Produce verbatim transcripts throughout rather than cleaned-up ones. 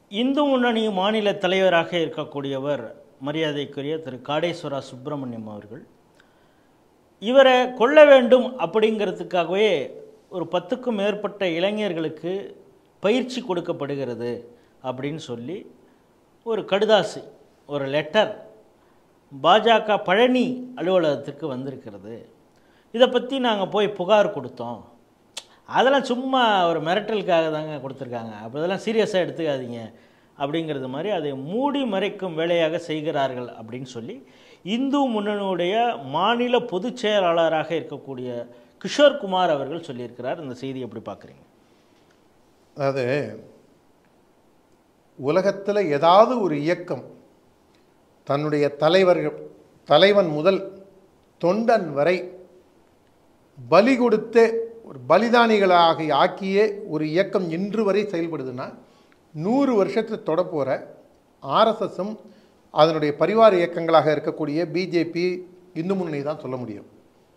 இந்து முன்னணி மாநில தலைவராக இருக்கக்கூடியவர் மரியாதைக்குரிய திரு காடேஸ்வரா சுப்பிரமணியம் அவர்கள். இவரை கொல்ல வேண்டும் அப்படிங்கிறதுக்காகவே ஒரு பத்துக்கும் மேற்பட்ட இளைஞர்களுக்கு பயிற்சி கொடுக்கப்படுகிறது அப்படின்னு சொல்லி ஒரு கடுதாசி, ஒரு லெட்டர் பாஜக பழனி அலுவலகத்திற்கு வந்திருக்கிறது. இதை பற்றி நாங்கள் போய் புகார் கொடுத்தோம். அதெல்லாம் சும்மா ஒரு மிரட்டலுக்காக தாங்க கொடுத்துருக்காங்க, அப்போ இதெல்லாம் சீரியஸாக எடுத்துக்காதீங்க அப்படிங்கிறது மாதிரி அதை மூடி மறைக்கும் வேலையாக செய்கிறார்கள் அப்படின்னு சொல்லி இந்து முன்னணியுடைய மாநில பொதுச் செயலாளராக இருக்கக்கூடிய கிஷோர்குமார் அவர்கள் சொல்லியிருக்கிறார். இந்த செய்தி எப்படி பார்க்குறீங்க? அதாவது உலகத்தில் ஏதாவது ஒரு இயக்கம் தன்னுடைய தலைவர்கள் தலைவன் முதல் தொண்டன் வரை பலி கொடுத்து ஒரு பலிதானிகளாக ஆக்கியே ஒரு இயக்கம் இன்று வரை செயல்படுதுன்னா நூறு வருஷத்தை தொட போகிற ஆர்எஸ்எஸும் அதனுடைய பரிவார இயக்கங்களாக இருக்கக்கூடிய பிஜேபி, இந்து முன்னணி தான் சொல்ல முடியும்.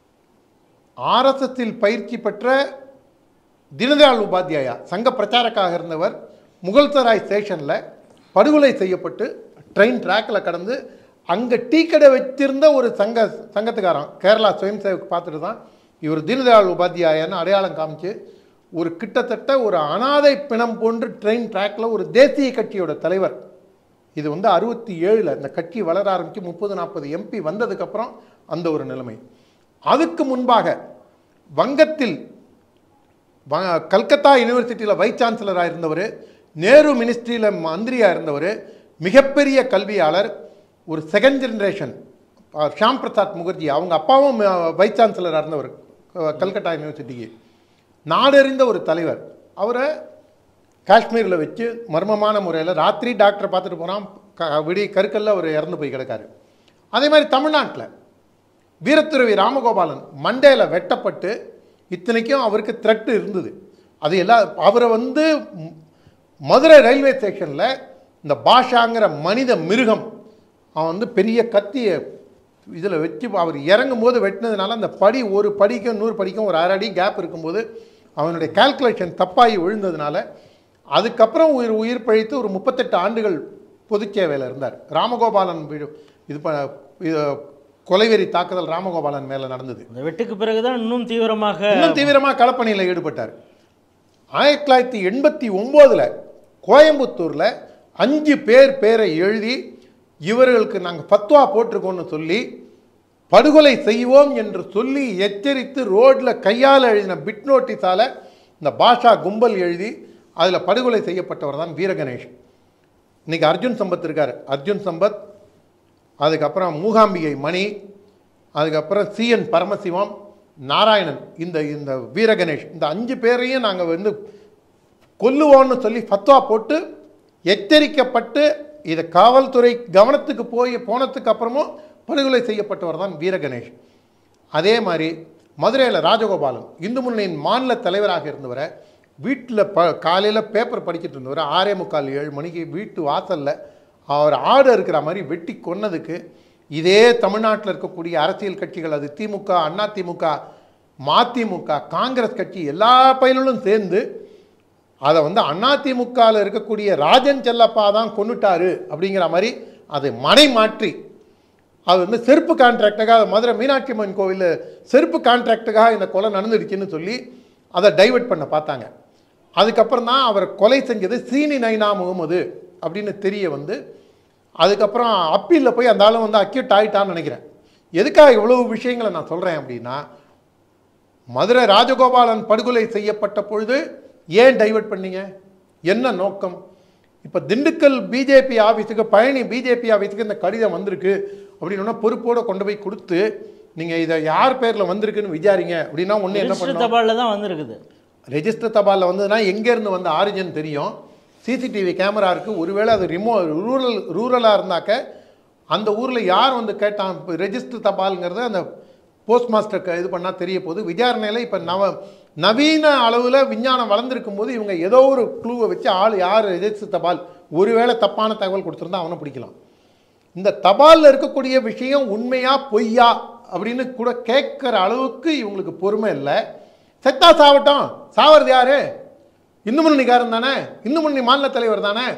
ஆர்எஸ்எஸில் பயிற்சி பெற்ற தீனதயாள் உபாத்யாயா சங்க பிரச்சாரக்காக இருந்தவர் முகல்சராய் ஸ்டேஷனில் படுகொலை செய்யப்பட்டு ட்ரெயின் ட்ராக்கில் கடந்து அங்கே டீ கடை வச்சிருந்த ஒரு சங்க சங்கத்துக்காரன் கேரளா சுயம் சேவக் பார்த்துட்டு தான் இவர் தீனதயாள் உபாத்யாயான்னு அடையாளம் காமிச்சு ஒரு கிட்டத்தட்ட ஒரு அனாதை பிணம் போன்று ட்ரெயின் ட்ராக்கில் ஒரு தேசிய கட்சியோட தலைவர். இது வந்து அறுபத்தி ஏழில் இந்த கட்சி வளர ஆரம்பித்து முப்பது நாற்பது எம்பி வந்ததுக்கப்புறம் அந்த ஒரு நிலைமை. அதுக்கு முன்பாக வங்கத்தில் கல்கத்தா யூனிவர்சிட்டியில் வைஸ் சான்சலராக இருந்தவர், நேரு மினிஸ்ட்ரியில் மந்திரியாக இருந்தவர், மிகப்பெரிய கல்வியாளர், ஒரு செகண்ட் ஜென்ரேஷன் ஷியாம் பிரசாத் முகர்ஜி, அவங்க அப்பாவும் வைஸ் சான்சலராக இருந்தவர் கல்கத்தா யூனிவர்சிட்டிக்கு, நாடறிந்த ஒரு தலைவர். அவரை காஷ்மீரில் வச்சு மர்மமான முறையில் ராத்திரி டாக்டரை பார்த்துட்டு போகிறான், க விடி கருக்கல்ல அவர் இறந்து போய் கிடக்காரு. அதே மாதிரி தமிழ்நாட்டில் வீரத்துறவி ராமகோபாலன் மண்டேல வெட்டப்பட்டு, இத்தனைக்கும் அவருக்கு த்ரெட்டு இருந்தது. அது எல்லாம் அவரை வந்து மதுரை ரயில்வே ஸ்டேஷனில் இந்த பாஷாங்கிற மனித மிருகம் அவன் வந்து பெரிய கத்தியை இதில் வச்சு அவர் இறங்கும் போது வெட்டினதுனால அந்த படி ஒரு படிக்கும் நூறு படிக்கும் ஒரு அரை அடி கேப் இருக்கும்போது அவனுடைய கால்குலேஷன் தப்பாகி விழுந்ததுனால அதுக்கப்புறம் உயிர் உயிர் பழித்து ஒரு முப்பத்தெட்டு ஆண்டுகள் பொதுச்சேவையில் இருந்தார். ராமகோபாலன் இது கொலைவெறி தாக்குதல் ராமகோபாலன் மேலே நடந்தது. இந்த வெட்டுக்கு பிறகுதான் இன்னும் தீவிரமாக இன்னும் தீவிரமாக களப்பணியில் ஈடுபட்டார். ஆயிரத்தி தொள்ளாயிரத்தி எண்பத்தி ஒம்போதில் கோயம்புத்தூரில் அஞ்சு பேர் பேரை எழுதி இவர்களுக்கு நாங்கள் ஃபத்வா போட்டிருக்கோம்னு சொல்லி படுகொலை செய்வோம் என்று சொல்லி எச்சரித்து ரோட்டில் கையால் எழுதின பிட் நோட்டீஸால் இந்த பாஷா கும்பல் எழுதி அதில் படுகொலை செய்யப்பட்டவர் தான் வீரகணேஷ். இன்றைக்கி அர்ஜுன் சம்பத் இருக்கார். அர்ஜுன் சம்பத், அதுக்கப்புறம் மூகாம்பிகை மணி, அதுக்கப்புறம் சிஎன் பரமசிவம், நாராயணன், இந்த இந்த வீரகணேஷ், இந்த அஞ்சு பேரையும் நாங்கள் வந்து கொல்லுவோன்னு சொல்லி ஃபத்வா போட்டு எச்சரிக்கப்பட்டு இதை காவல்துறை கவனத்துக்கு போய் போனதுக்கு அப்புறமும் படுகொலை செய்யப்பட்டவர் தான் வீரகணேஷ். அதே மாதிரி மதுரையில் ராஜகோபாலன் இந்து முன்னணியின் மாநில தலைவராக இருந்தவரை வீட்டில் ப காலையில் பேப்பர் படிச்சுட்டு இருந்தவர் ஆறே முக்கால் ஏழு மணிக்கு வீட்டு வாசலில் அவர் ஆடு இருக்கிற மாதிரி வெட்டி கொன்னதுக்கு இதே தமிழ்நாட்டில் இருக்கக்கூடிய அரசியல் கட்சிகள், அது திமுக, அண்ணா திமுக, மதிமுக, காங்கிரஸ் கட்சி எல்லா பயிலும் சேர்ந்து அதை வந்து அதிமுகவில் இருக்கக்கூடிய ராஜன் செல்லப்பா தான் கொண்டுட்டாரு அப்படிங்கிற மாதிரி அதை மனை மாற்றி அது வந்து செருப்பு கான்ட்ராக்டுக்காக மதுரை மீனாட்சி அம்மன் கோவிலில் செருப்பு கான்ட்ராக்டுக்காக இந்த கொலை நடந்துடுச்சுன்னு சொல்லி அதை டைவெர்ட் பண்ண பார்த்தாங்க. அதுக்கப்புறம் தான் அவர் கொலை செஞ்சது சீனி நைனா முகமது அப்படின்னு தெரிய வந்து அதுக்கப்புறம் அப்பீலில் போய் அந்த ஆளும் வந்து அக்யூட் ஆகிட்டான்னு நினைக்கிறேன். எதுக்காக இவ்வளவு விஷயங்களை நான் சொல்கிறேன் அப்படின்னா, மதுரை ராஜகோபாலன் படுகொலை செய்யப்பட்ட பொழுது ஏன் டைவெர்ட் பண்ணீங்க, என்ன நோக்கம்? இப்போ திண்டுக்கல் பிஜேபி ஆஃபீஸுக்கு, பழனி பிஜேபி ஆஃபீஸுக்கு இந்த கடிதம் வந்திருக்கு அப்படின்னா பொறுப்போடு கொண்டு போய் கொடுத்து நீங்கள் இதை யார் பேரில் வந்திருக்குன்னு விசாரிங்க அப்படின்னா ஒன்று என்ன பண்ணணும், தபாலில் தான் வந்திருக்குது. ரெஜிஸ்டர் தபாலில் வந்ததுன்னா எங்கேருந்து வந்து ஆரிஜின் தெரியும், சிசிடிவி கேமரா இருக்குது. ஒருவேளை அது ரிமோ ரூரல் ரூரலாக இருந்தாக்க அந்த ஊரில் யார் வந்து கேட்டான், இப்போ ரெஜிஸ்டர் தபாலுங்கிறது அந்த போஸ்ட் மாஸ்டருக்கு இது பண்ணால் தெரிய போகுது. விசாரணையில் இப்போ நவ நவீன அளவில் விஞ்ஞானம் வளர்ந்துருக்கும் போது இவங்க ஏதோ ஒரு க்ளூவை வச்சு ஆள் யார் ரெஜிஸ்டர் தபால் ஒருவேளை தப்பான தகவல் கொடுத்துருந்தா அவனை பிடிக்கலாம். இந்த தபாலில் இருக்கக்கூடிய விஷயம் உண்மையா பொய்யா அப்படின்னு கூட கேட்குற அளவுக்கு இவங்களுக்கு பொறுமை இல்லை. செத்தா சாவட்டும், சாவறது யாரு? இந்து முன்னணிக்காரன் தானே, இந்து முன்னணி மாநில தலைவர் தானே,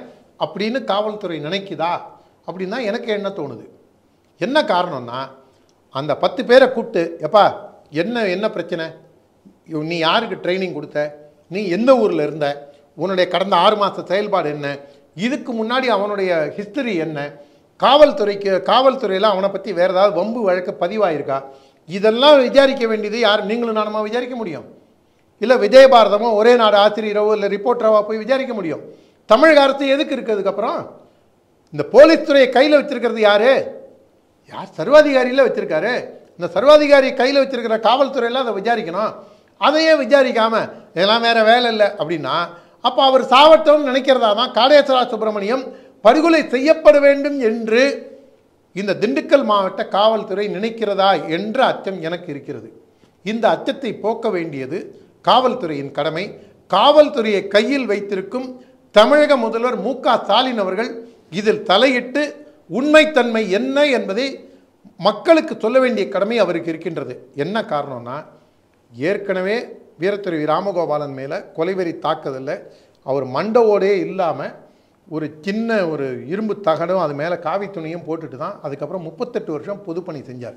அப்படின்னு காவல்துறை நினைக்குதா அப்படின்னா எனக்கு என்ன தோணுது. என்ன காரணம்னா, அந்த பத்து பேரை கூப்பிட்டு, எப்பா என்ன என்ன பிரச்சனை, நீ யாருக்கு ட்ரைனிங் கொடுத்த, நீ எந்த ஊரில் இருந்த, உன்னுடைய கடந்த ஆறு மாத செயல்பாடு என்ன, இதுக்கு முன்னாடி அவனுடைய ஹிஸ்டரி என்ன, காவல்துறைக்கு காவல்துறையில் அவனை பற்றி வேறு ஏதாவது வம்பு வழக்கு பதிவாயிருக்கா, இதெல்லாம் விசாரிக்க வேண்டியது யார், நீங்களும் நானுமா விசாரிக்க முடியும்? இல்லை விஜயபாரதமோ ஒரே நாடு ஆசிரியரோ இல்லை ரிப்போர்ட்டராவோ போய் விசாரிக்க முடியும்? தமிழக அரசு எதுக்கு இருக்கிறதுக்கப்புறம் இந்த போலீஸ் துறையை கையில் வச்சிருக்கிறது யாரு? யார் சர்வாதிகாரியில் வச்சிருக்காரு. இந்த சர்வாதிகாரி கையில் வச்சிருக்கிற காவல்துறையில் அதை விசாரிக்கணும். அதையே விசாரிக்காமல் இதெல்லாம் வேற வேலை இல்லை அப்படின்னா, அப்போ அவர் சாவட்டம்னு நினைக்கிறதா தான் காடேஸ்வரா சுப்பிரமணியம் படுகொலை செய்யப்பட வேண்டும் என்று இந்த திண்டுக்கல் மாவட்ட காவல்துறை நினைக்கிறதா என்ற அச்சம் எனக்கு இருக்கிறது. இந்த அச்சத்தை போக்க வேண்டியது காவல்துறையின் கடமை. காவல்துறையை கையில் வைத்திருக்கும் தமிழக முதல்வர் மு க ஸ்டாலின் அவர்கள் இதில் தலையிட்டு உண்மைத்தன்மை என்ன என்பதை மக்களுக்கு சொல்ல வேண்டிய கடமை அவருக்கு இருக்கின்றது. என்ன காரணம்னா, ஏற்கனவே வீரத்துறை ராமகோபாலன் மேலே கொலைவெறி தாக்குதலில் அவர் மண்டவோடே இல்லாமல் ஒரு சின்ன ஒரு இரும்பு தகடும் அது மேலே காவி துணியும் போட்டுட்டு தான் அதுக்கப்புறம் முப்பத்தெட்டு வருஷம் பொதுப்பணி செஞ்சார்.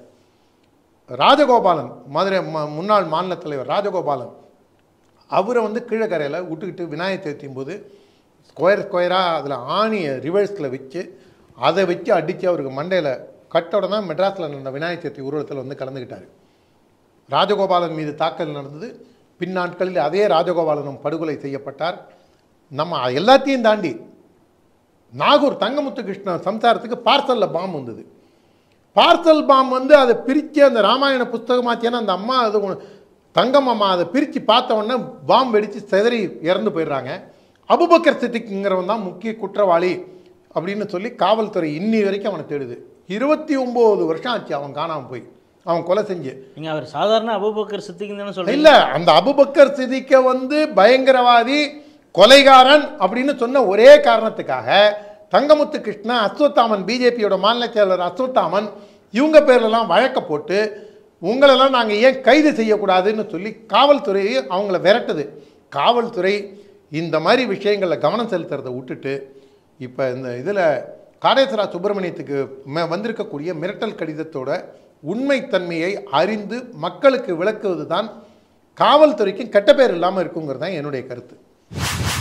ராஜகோபாலன் மதுரை முன்னாள் மாநில தலைவர் ராஜகோபாலன் அவரை வந்து கீழக்கரையில் விட்டுக்கிட்டு விநாயகர் சதுர்த்தியும் போது ஸ்கொயர் ஸ்கொயராக அதில் ஆணியை ரிவர்ஸில் வச்சு அதை வச்சு அடித்து அவருக்கு மண்டையில் கட்டோட தான் மெட்ராஸில் நடந்த விநாயகர் சதுர்த்தி ஊர்வலத்தில் வந்து கலந்துக்கிட்டார். ராஜகோபாலன் மீது தாக்கல் நடந்தது. பின்னாட்களில் அதே ராஜகோபாலனும் படுகொலை செய்யப்பட்டார். நம்ம எல்லாத்தையும் தாண்டி நாகூர் தங்கமுத்து கிருஷ்ணன் சம்சாரத்துக்கு பார்சலில் பாம்பு வந்தது. பார்சல் பாம்பு வந்து அதை பிரித்து அந்த ராமாயண புஸ்தகமாச்சேன்னா அந்த அம்மா அது தங்கம் அம்மா அதை பிரித்து பார்த்த உடனே பாம்பு வெடித்து செதறி இறந்து போயிடுறாங்க. அபுபக்கர் சித்திக்குங்கிறவன் தான் முக்கிய குற்றவாளி அப்படின்னு சொல்லி காவல்துறை இன்னி வரைக்கும் அவனை தேடுது. இருபத்தி ஒம்பது வருஷம் ஆச்சு அவன் காணாமல் போய், அவன் கொலை செஞ்சு. நீங்கள் அவர் சாதாரண அபுபக்கர் சித்திக்குன்னு சொல்ல இல்லை, அந்த அபுபக்கர் சித்திக்க வந்து பயங்கரவாதி கொலைகாரன் அப்படின்னு சொன்ன ஒரே காரணத்துக்காக தங்கமுத்து கிருஷ்ணன், அஸ்வத்தாமன், பிஜேபியோட மாநில செயலர் அஸ்வத்தாமன் இவங்க பேர்லாம் வழக்க போட்டு உங்களெல்லாம் நாங்கள் ஏன் கைது செய்யக்கூடாதுன்னு சொல்லி காவல்துறையை அவங்கள விரட்டுது. காவல்துறை இந்த மாதிரி விஷயங்களில் கவனம் செலுத்துறதை விட்டுட்டு இப்போ இந்த இதில் காடேஸ்வரா சுப்பிரமணியத்துக்கு வந்திருக்கக்கூடிய மிரட்டல் கடிதத்தோட உண்மைத்தன்மையை அறிந்து மக்களுக்கு விளக்குவது தான் காவல்துறைக்கும் கெட்ட பேர் இல்லாமல் இருக்குங்கிறது தான் என்னுடைய கருத்து.